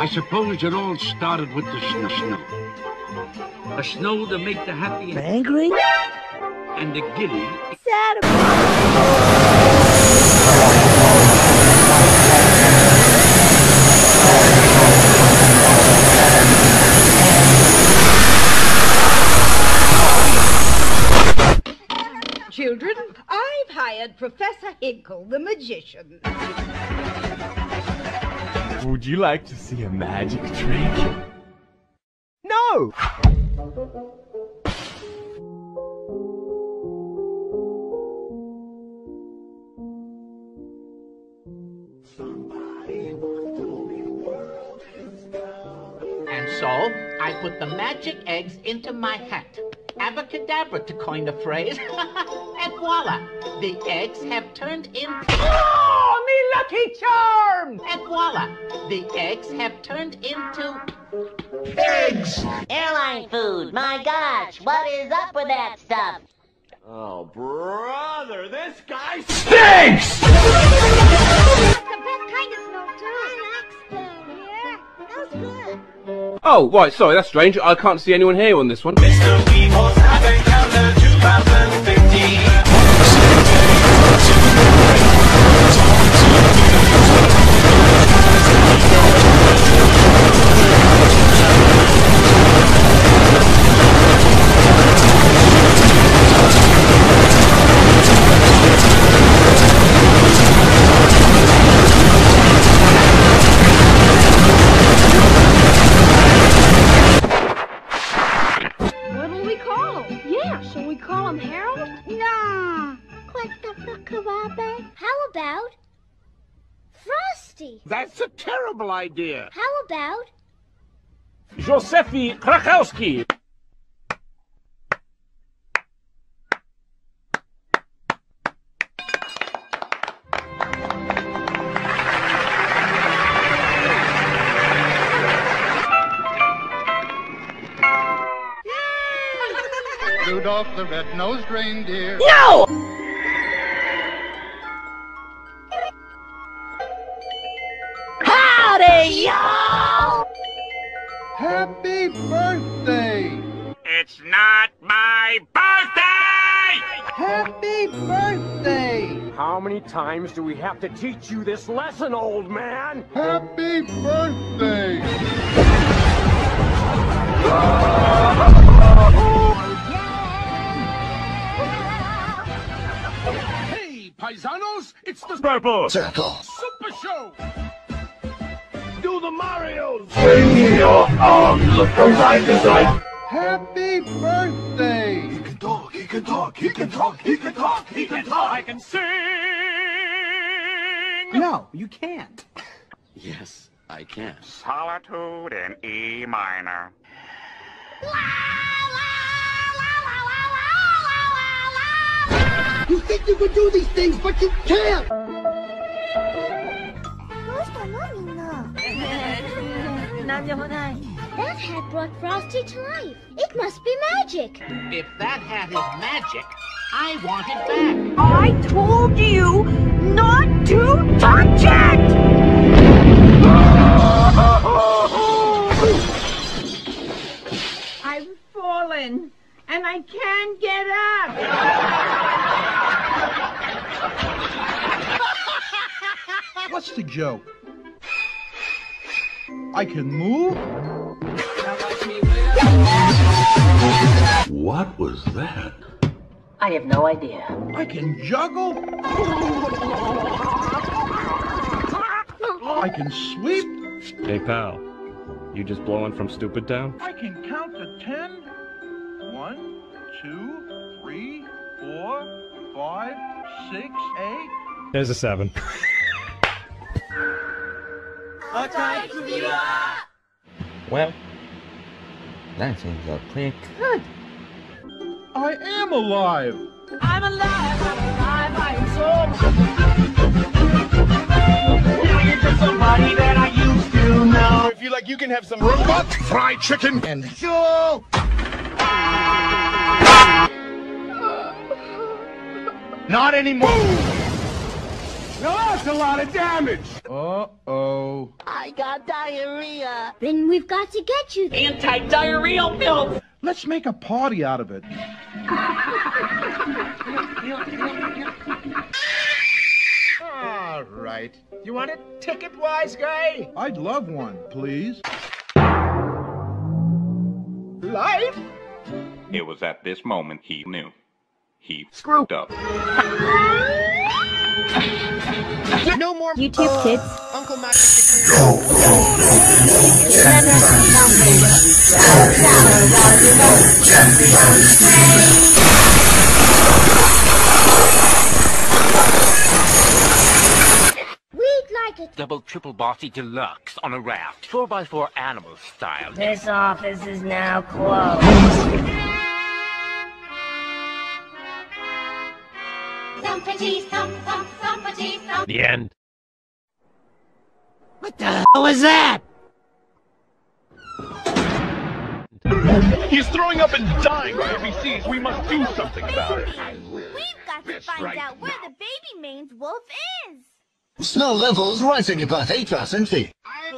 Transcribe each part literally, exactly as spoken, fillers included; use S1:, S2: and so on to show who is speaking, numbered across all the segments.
S1: suppose it all started with the snow. snow. The snow to make the happy and
S2: angry,
S1: and the giddy.
S2: Sad.
S3: Children, I've hired Professor Hinkle, the magician.
S4: Would you like to see a magic trick?
S2: No!
S5: And so, I put the magic eggs into my hat. Abracadabra, to coin the phrase. And voila! The eggs have turned into...
S2: Oh, me lucky charm!
S5: And voila! The eggs have turned into...
S6: Eggs! Airline food, my gosh, what is up with that stuff?
S4: Oh, brother, this guy stinks!
S7: The best kind of snow, too. I like snow. Yeah, that was good.
S8: Oh, right, sorry, that's strange. I can't see anyone here on this one.
S9: Mister Weevil's Advent Calendar twenty fifteen.
S7: How about Frosty?
S1: That's a terrible idea.
S7: How about
S8: Josefi Krakowski.
S10: Rudolph the red-nosed reindeer.
S2: No! Howdy, y'all!
S10: Happy birthday!
S1: It's not my birthday!
S10: Happy birthday!
S4: How many times do we have to teach you this lesson, old man?
S10: Happy birthday!
S1: Hey, paisanos, it's the
S4: Purple
S10: Circle.
S1: Super Show!
S4: Do the Marios!
S9: Swing your arms from side to side.
S10: Happy birthday!
S9: He can talk, he can talk, he can talk, he can talk, he can talk.
S4: I can sing!
S2: No, you can't.
S1: Yes, I can.
S11: Solitude in E minor.
S10: You think you can do these things, but you can't!
S7: that hat brought Frosty to life? It must be magic.
S5: If that hat is magic, I want it back.
S3: I told you not to touch it! I've fallen, and I can't get up.
S10: What's the joke? I can move?
S1: What was that?
S6: I have no idea.
S10: I can juggle? I can sweep?
S4: Hey, pal. You just blowing from Stupid Town?
S10: I can count to ten? One, two, three, four, five, six, eight.
S4: There's a seven.
S12: Well, that seems uh, pretty
S10: good. I am alive.
S3: I'm alive, I'm alive, I am so...
S9: Now you're just somebody that I used to know.
S10: If you like, you can have some robot fried chicken and sure. Not anymore. No. That's a lot of damage! Uh-oh.
S6: I got diarrhea.
S7: Then we've got to get you
S5: Anti-diarrheal milk!
S10: Let's make a party out of it.
S4: All right. You want a ticket, wise guy?
S10: I'd love one, please.
S4: Life?
S11: It was at this moment he knew. He screwed up.
S4: No more
S3: YouTube kids.
S4: Uncle Mac.
S7: We'd like it.
S1: Double triple bossy deluxe on a raft. Four by four animal style.
S3: This office is now closed.
S7: Thumpity thump thump thumpity thump.
S1: The end.
S5: What the hell is that?
S10: He's throwing up and dying by every seas. We must do something about it.
S7: We've got to find out where the baby maned wolf is.
S13: Snow levels rising above eight thousand feet.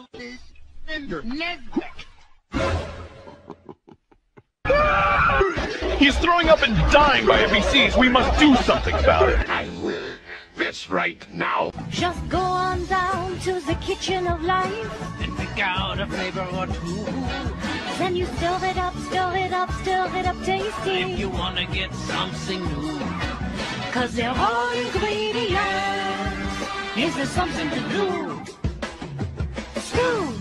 S10: He's throwing up and dying by every seas. We must do something about it.
S11: I will. This right now.
S7: Just go on down to the kitchen of life.
S1: And pick out a flavor or two.
S7: Then you stir it up, stir it up, stir it up tasty.
S1: If you wanna get something new.
S7: Cause they're all ingredients. Is there something to do? Stew.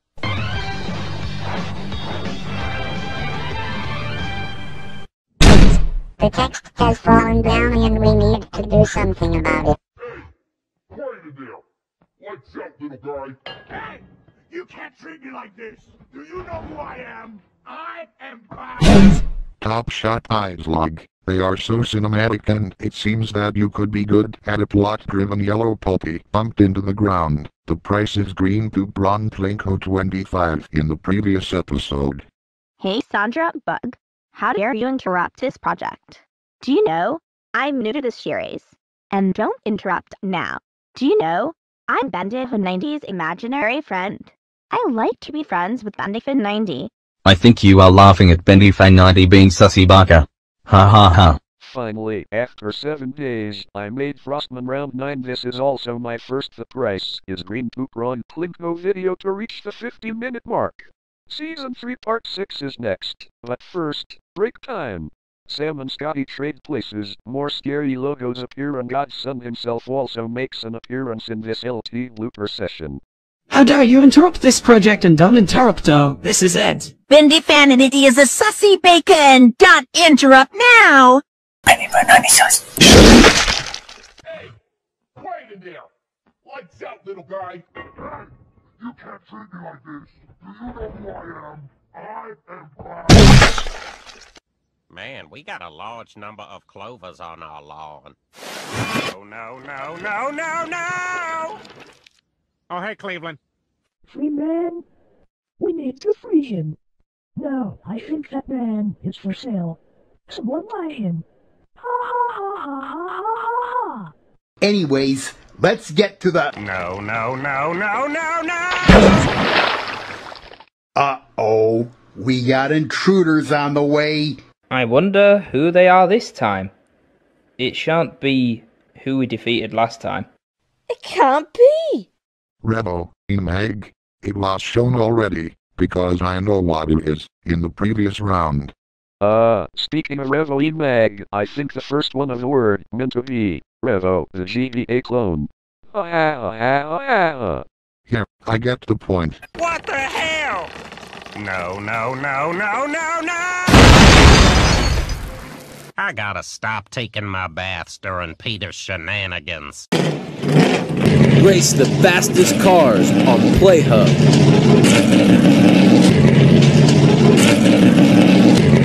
S14: The text has fallen down and we need to do something about it.
S10: Hey! Quiet in there! What's up, little guy?
S4: Hey! You can't treat me like this! Do you know who I am? I am Bob!
S15: Top shot eyes log. They are so cinematic and it seems that you could be good at a plot-driven yellow pulpy bumped into the ground. The price is green to Bron Plinko twenty-five in the previous episode.
S3: Hey Sandra, Bug. How dare you interrupt this project? Do you know, I'm new to this series. And don't interrupt now. Do you know, I'm Bendy from nineties imaginary friend. I like to be friends with Bendy from ninety.
S16: I think you are laughing at Bendy Fan ninety being sussy baka. Ha ha ha.
S17: Finally, after seven days, I made Frostman round nine. This is also my first. The price is green to Ron Plinko video to reach the fifty minute mark. Season three Part six is next, but first, break time. Sam and Scotty trade places, more scary logos appear and Godson himself also makes an appearance in this L T blooper session.
S18: How dare you interrupt this project and don't interrupt though. This is Ed.
S3: Bendy Fanity is a sussy bacon. Don't interrupt now.
S13: Bendy Fanity sus.
S10: Hey! Quiet in there! Lights out, little guy! Hey! You can't treat me like this! Do you know who I am? I am Bob!
S19: Man, we got a large number of clovers on our lawn. Oh, no, no, no, no, no! Oh, hey, Cleveland.
S20: Free man? We need to free him. No, I think that man is for sale. Someone buy him. Ha ha ha ha ha ha ha!
S13: Anyways, let's get to the...
S19: No, no, no, no, no, no!
S13: Uh-oh, we got intruders on the way.
S21: I wonder who they are this time. It shan't be who we defeated last time.
S3: It can't be.
S15: Revo, Imag, it was shown already, because I know what it is, in the previous round.
S17: Uh, speaking of Revo Mag, I think the first one of the word meant to be Revo, the G V A clone. Oh, yeah, oh, yeah, oh, yeah.
S15: Here, I get the point.
S19: What the hell? No, no, no, no, no, no! I gotta stop taking my baths during Peter's shenanigans.
S22: Race the fastest cars on PlayHub.